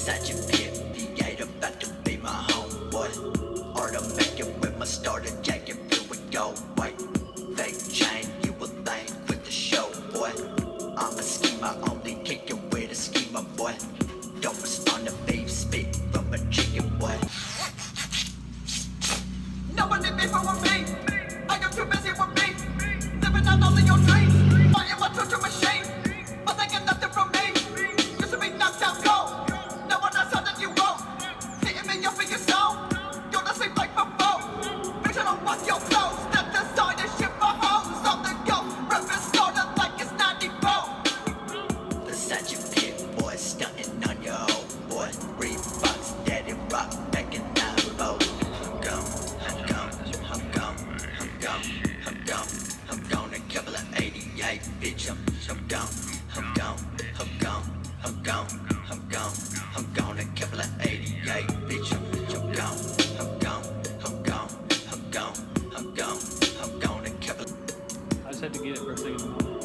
Such a pit, about to be my homeboy. Automatic with my starter jacket, here we go. Wait, fake chain, you will think with the show, boy. I'm a schemer, only kick you with a schemer, boy. Don't respond to beef, speak from a chicken, boy. Nobody before with me. I am too busy with me. Living out all of your dreams. I am a torture machine, but they get nothing from me. You should be knocked out cold. No one else other than you won't. Hitting me up in your soul. You're not sleep like before. Make sure don't wash your clothes. Step aside and shit for hoes. On the go, rapping started like it's 94. The such a pit, boy, stunting on your hoe, boy. Reeboks, daddy rock, back in 9-4. I'm gone, a couple of 88, bitch, I'm gone, I'm gone, a couple of 88, bitch, I'm gone, I'm gone, a couple of... I just had to get it for a second.